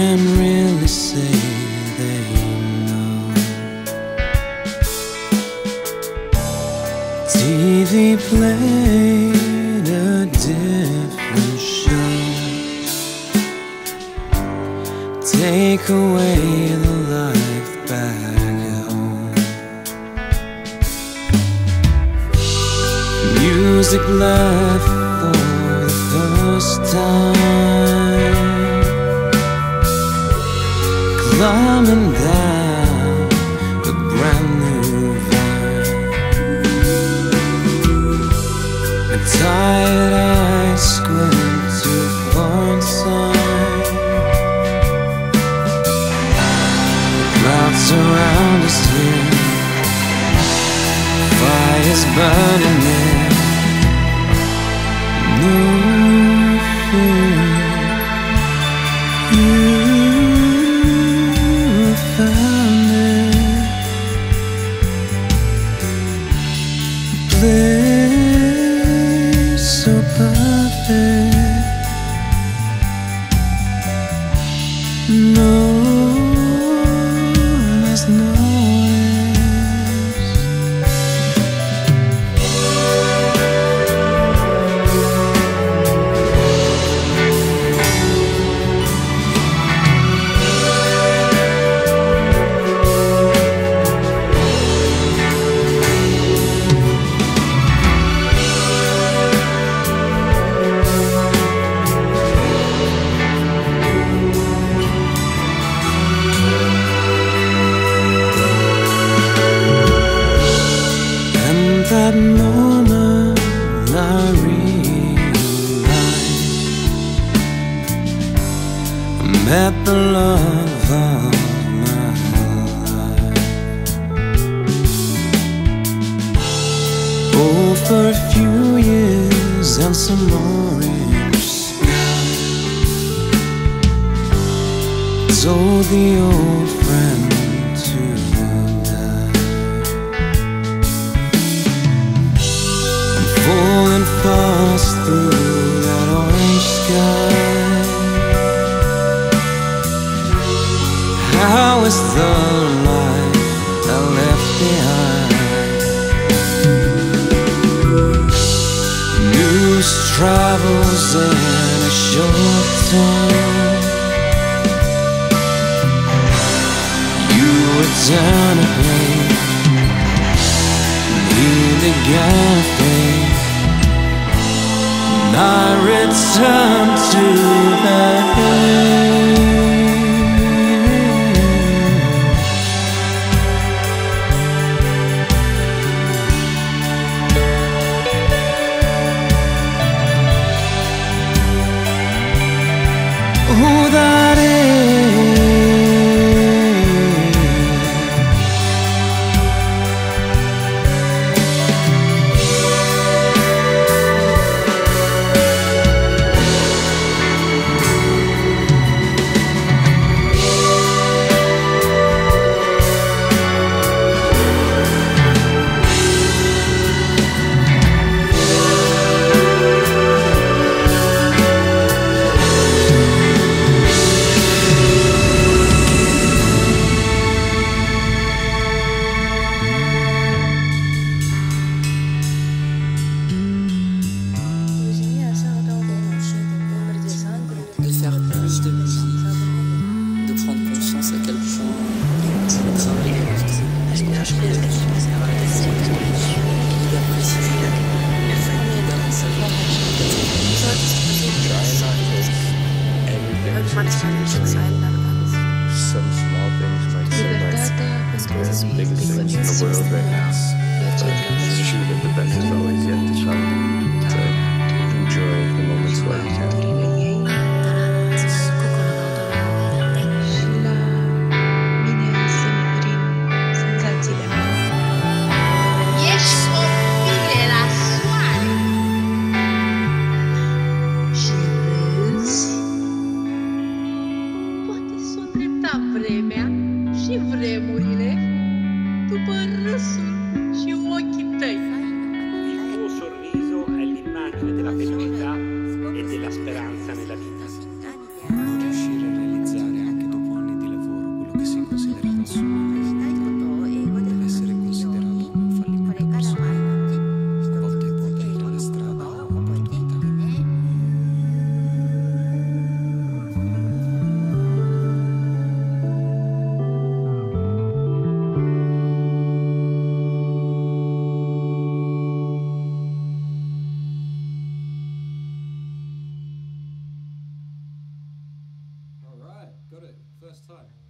can't really say they know. TV played a different show. Take away the life back at home. Music left for the first time, climbing down a brand new vine. And tired eyes squint too far inside. The clouds surround us here, fire's burning there. No fear. You found it, a place so perfect. No one has noticed. That moment I realized I met the love of my life. Oh, for a few years and some orange sky. Told the old friend to die. Falling fast through that orange sky. How is the life I left behind? News travels in a short time. You return a page, he began a page. I return to that day. Oh, that is. De faire plus de musique, de prendre conscience à quel point le travail Some small things might seem like they're the biggest things in the world right now, but it's true that the best is always yet to come. So enjoy the moments while you can. Vremea și vremurile după râsul și ochii tăi. Il tuo sorriso è l'immagine della felicità e della speranza nella vita. Non riuscire a realizzare anche persoane.